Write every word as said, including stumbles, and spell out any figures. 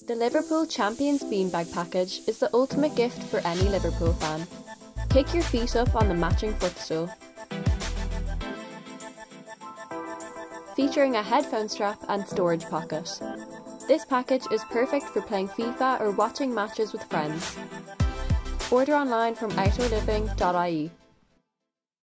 The Liverpool Champions beanbag package is the ultimate gift for any Liverpool fan. Kick your feet up on the matching footstool. Featuring a headphone strap and storage pocket. This package is perfect for playing FIFA or watching matches with friends. Order online from outdoor living dot I E.